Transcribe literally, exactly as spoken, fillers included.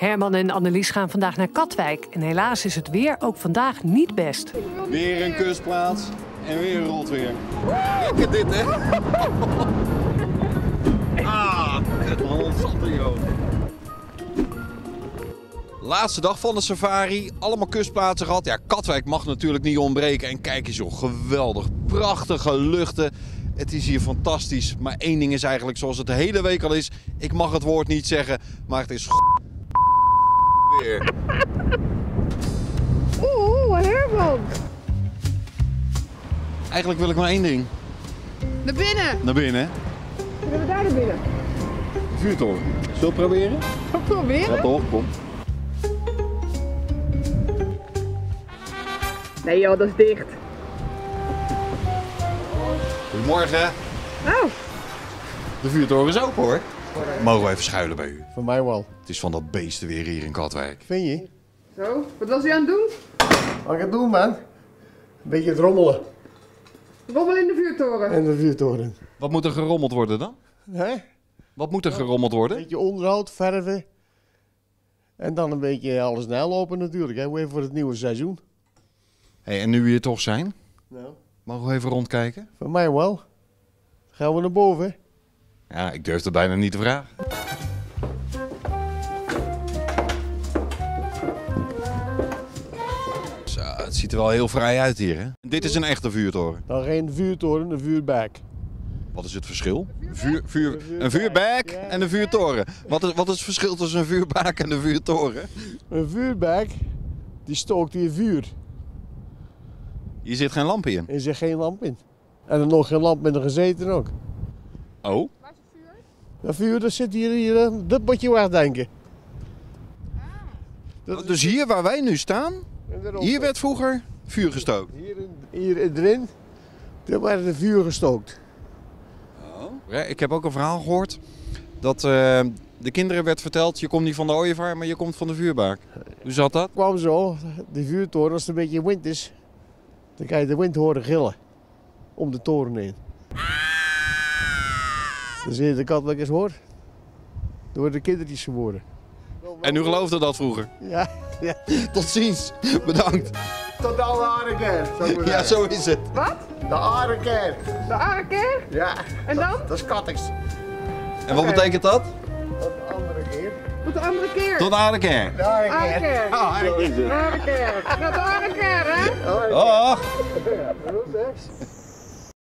Herman en Annelies gaan vandaag naar Katwijk. En helaas is het weer ook vandaag niet best. Weer een kustplaats en weer een rotweer. Lekker dit, hè? Ah, het ontzatte, joh. Laatste dag van de safari. Allemaal kustplaatsen gehad. Ja, Katwijk mag natuurlijk niet ontbreken. En kijk eens, joh, geweldig. Prachtige luchten. Het is hier fantastisch. Maar één ding is eigenlijk zoals het de hele week al is. Ik mag het woord niet zeggen, maar het is weer. Oeh, Herman. Eigenlijk wil ik maar één ding. Naar binnen. Naar binnen. Kunnen we daar naar binnen? Vuurtoren. Zullen we het proberen? Zal ik proberen? Ja toch, kom. Nee joh, dat is dicht. Goedemorgen. Oh. De vuurtoren is open, hoor. Mogen we even schuilen bij u? Voor mij wel. Het is van dat beesten weer hier in Katwijk. Vind je? Zo, wat was hij aan het doen? Wat ik het doen, man? Een beetje het rommelen. Rommel in de vuurtoren. En de vuurtoren. Wat moet er gerommeld worden dan? Hè? Wat moet er gerommeld worden? Een beetje onderhoud, verven. En dan een beetje alles nalopen natuurlijk, hè. Weer voor het nieuwe seizoen. Hey, en nu we hier toch zijn, Nou. mogen we even rondkijken? Voor mij wel. Gaan we naar boven? Ja, ik durf het bijna niet te vragen. Zo, het ziet er wel heel vrij uit hier, hè? Dit is een echte vuurtoren. Dan geen vuurtoren, een vuurbak. Wat is het verschil? Vuur, vuur, een vuurbak en een vuurtoren. Wat is, wat is het verschil tussen een vuurbak en een vuurtoren? Een vuurbak, die stookt hier vuur. Hier zit geen lamp in. Er zit geen lamp in. En er nog geen lamp in de gezeten ook. Oh? Waar is het vuur? Dat vuur, dat zit hier, hier eh, dat moet je wegdenken. Dat dus hier waar wij nu staan, hier werd vroeger vuur gestookt. Hier, in, hier erin, daar werd er vuur gestookt. Ja, ik heb ook een verhaal gehoord dat uh, de kinderen werd verteld, je komt niet van de ooievaar, maar je komt van de vuurbaak. Hoe zat dat? Het kwam zo, die vuurtoren, als het een beetje wind is, dan kan je de wind horen gillen. Om de toren heen. Dan zie je de kat wel eens hoor. Door de kindertjes geworden. En u geloofde dat vroeger? Ja, ja. Tot ziens. Bedankt. Tot de oude aardekeer, zou ik maar Ja, zeggen. zo is het. Wat? De aardekeer. De aardekeer? Ja. En dan? Dat is kattigs. En wat Oké. betekent dat? Tot de andere keer. Tot de andere keer. Tot aardekeer. De aardekeer. Aardekeer. Oh, aardekeer. De aardekeer. Tot de aardekeer, hè? Dag. Ja, dat is best.